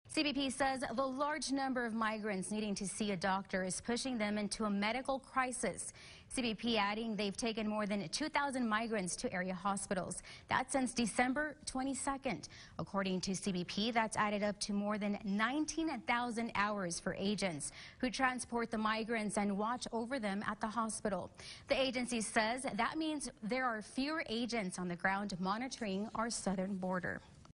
CBP says the large number of migrants needing to see a doctor is pushing them into a medical crisis. CBP adding they've taken more than 2,000 migrants to area hospitals. That's since December 22nd. According to CBP, that's added up to more than 19,000 hours for agents who transport the migrants and watch over them at the hospital. The agency says that means there are fewer agents on the ground monitoring our southern border.